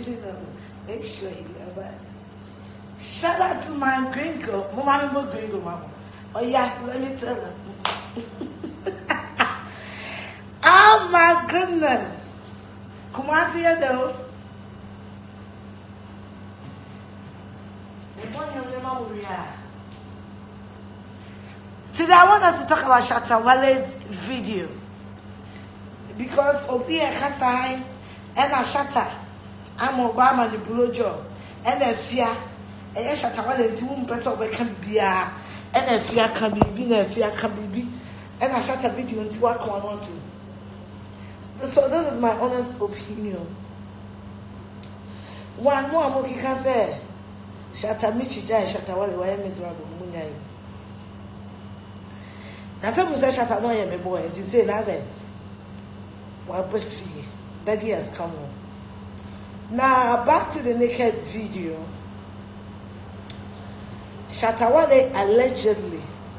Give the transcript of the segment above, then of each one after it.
you know, make sure you love it. Shout out to my gringo. Mama, I'm gringo, mama. Oh, yeah, let me tell her. Oh, my goodness. Come on, see you, though. Today, I want us to talk about Shatta Wale's video. Because Obi Kasai and Shatta, I'm Obama the blowjob, and then fear. And Shatta Wale to whom person can be and then fear can be, and fear can be, and I Shatta video until what I want to. So this is my honest opinion. One more Moki can say, Shatta Michi Jai Shatta Wale why miserable Munyai. That's what say Shatta no ye me boy, and he say Naze. What but fee that he has come on. Now back to the naked video. Shatta Wale allegedly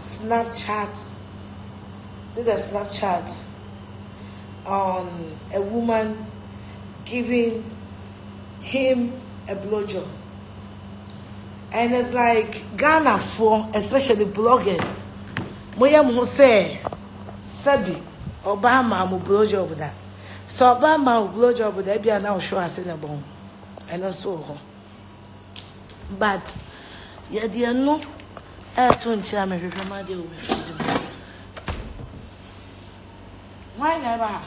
did a Snapchat on a woman giving him a blowjob. And it's like Ghana for especially bloggers. Moya mo say Sabi Obama mo blowjob that. So Obama mo blowjob that be now show us in a bomb. And also but yeah, dear no to nchama hwehwema de wo why never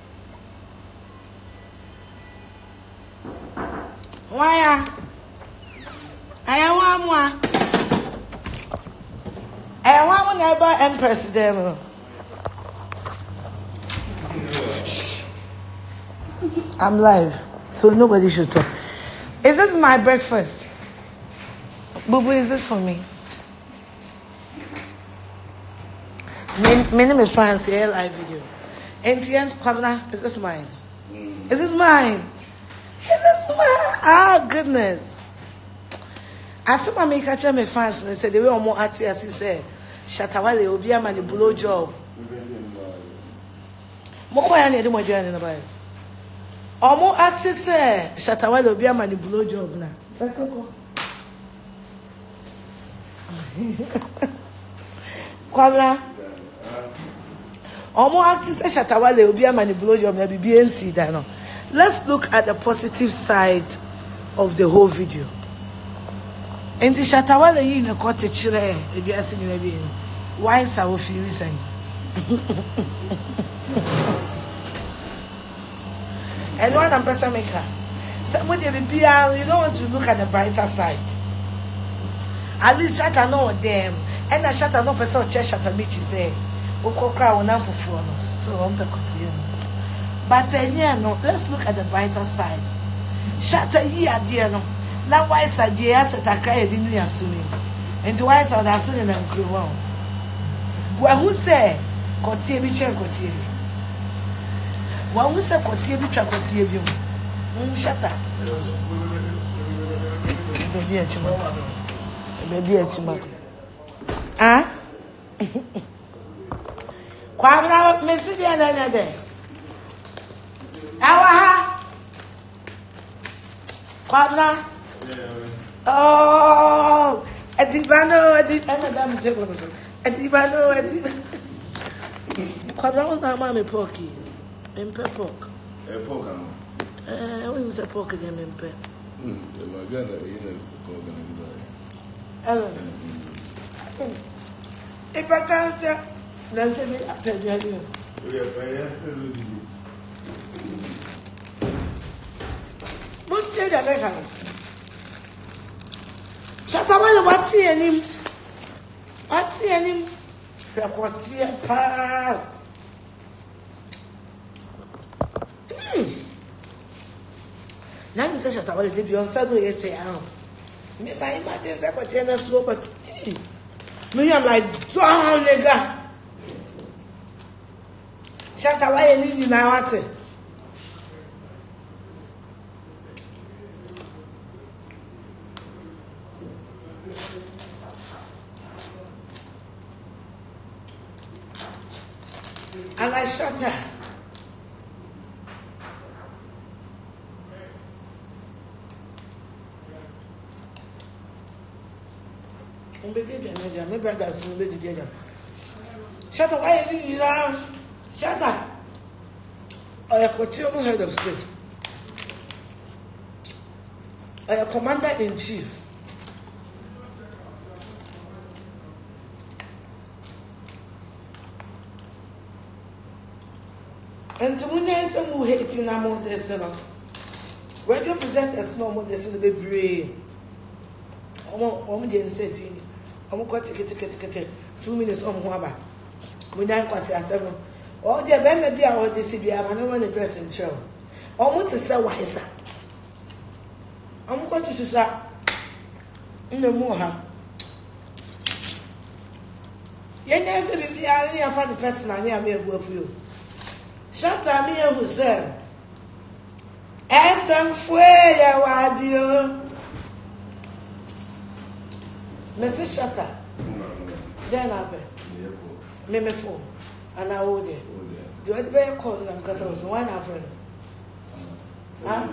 why I want never Empress them. I'm live, so nobody should talk. Is this my breakfast? Boo boo, is this for me? My name is Fancy live video. NTN Kwabna, is this mine? Is this mine? Is this mine? Ah, goodness. As some make catch me fans and said they were more arty as you said. Shatta Wale will be a man the blow job. Mokoya need more journey in the Bible. Or more arty say Shatta Wale will be a man the blow job now. Let's go. Kwabla. Or more arty say Shatta Wale will be a man the blow job. Maybe BNC that no. Let's look at the positive side of the whole video. And the Shatta Wale in a cottage, if you are singing a being. Why is our feeling saying? And one I'm person maker. Somebody will be, you don't want to look at the brighter side. At least Shatta know them. And the Shatta no person check Shatta Michi say, Okokra will not for still on the continue. But no, let's look at the brighter side. Shatta here, dear no. Now why is a JS at a cry didn't assuming? And why is that assuming and crew? Well, who say, Cotier Bichel Cotier? Well, who said Cotier Bichel Cotier? Shut up. Maybe a chimok. Maybe a chimok. Ah? Quabla, Missy, the other day. Our Quabla. Oh, I think I did. I did. Quabla, mamma, porky. In pork. A pork. When is a pork again in pet? If I can't tell, then send me a pet. But tell the record. Shatta Wale, what's him? What's him? What's here, pal? Now you say Shatta Wale, if you're sad, you say, oh, me, I imagine that what you're slow, but me, I'm like, oh, nigga. Shatta Wale, you now what it? And I shut her. My brothers will be together. Shut up, I shut up. I am continuing head of state. I am commander in chief. And to me, some who hate in a more descent. When you present a small more descent, be brave. I'm going to I'm going to get 2 minutes on Waba. We don't pass a 7. All the men be our DCB. I'm not a dressing chair. I want to say why, sir. I'm going to say in the Moha. Yes, if you are only a funny person, I never made work for you. Shut up, me who said, Essam Fuya Wadio. Mrs. Shatter. Then I bet. Meme phone. And I would it. Do I bear call them because I was one of them? Huh?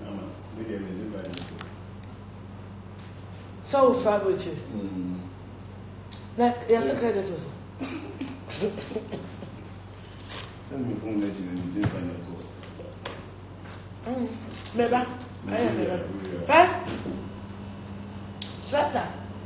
So far with you. Yes, a credit also. Send me phone that you didn't find a call. Maybe. I am. Huh? Shatter.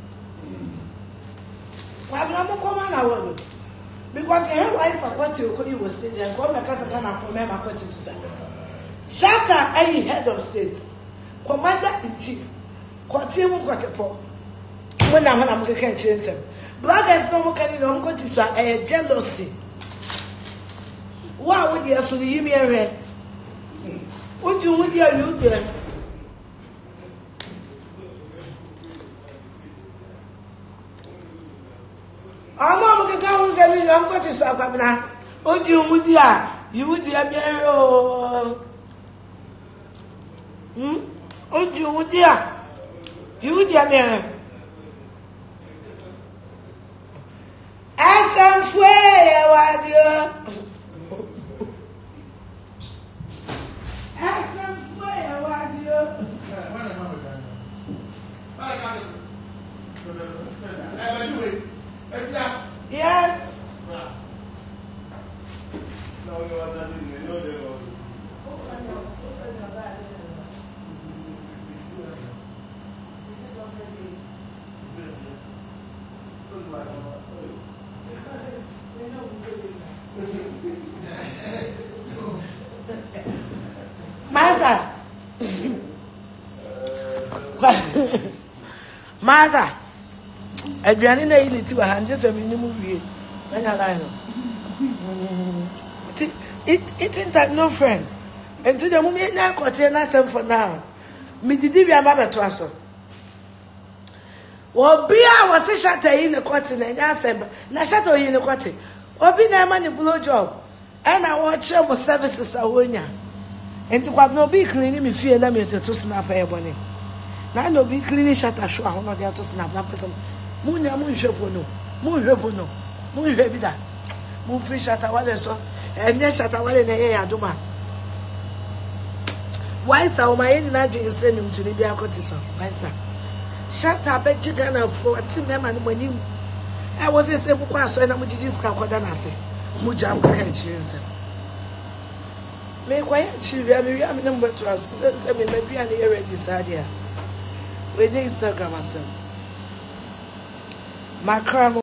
Why am I coming out? Because here I support you was stage and come across a gun from my coaches. Shatter any head of states, commander in chief, continue got a poor. When I'm going to change them. Brothers no more can go to a jealousy. Why would you assume you me a red? Would you there? I'm going to go and I'm going to stop now. Oh, you would be a mirror. Oh, you would be a mirror. Essam Fuya Wadio. Essam Fuya Wadio. Yes. No, you are not in the Maza. Adriani na ile ti wa hanje se minimum wie. Na nya line no. It that no friend. And to the moment na kote na sem for now. Me didi wi ama beto aso. Obi a wose shatter yi ne kote na nya sem. Na shatter yi ne kote. Obi na ma ne blow job. And I watch mo services awonya. Enti kwa no bi clean me fie na me to snap e bone. Na no bi clean shatter show a no dey to snap na person. Munya mu hwepo no. Mu hwepo no. Mu hwe bi da. Mu fi shatter wale so. Enye shatter wale na ye adoma. Why sa o my na dwen se nim to ni bi akoti so. Why sa? Shatter be jigana for ti me ma no manim. I was say mu kwa so na mu jiji ska koda na se. Mu jam ka chirese. Me kwa ya chiri me wi am na mbeto aso se me mabia na ye ready sadia. We dey Instagram asem. Macron